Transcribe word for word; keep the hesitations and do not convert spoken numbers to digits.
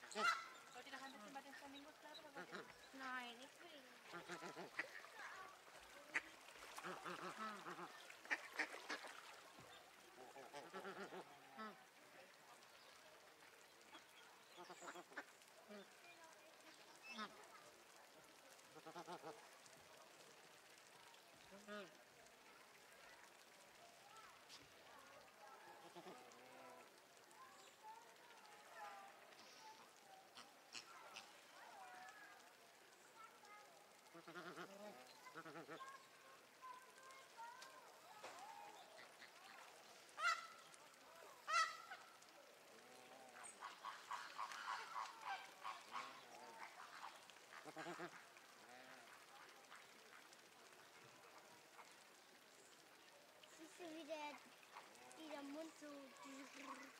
Wollt ihr noch ein bisschen bei den Flamingos bleiben oder wollt ihr? Nein, ich will nicht. Siehst du, wie der, wie der Mund so...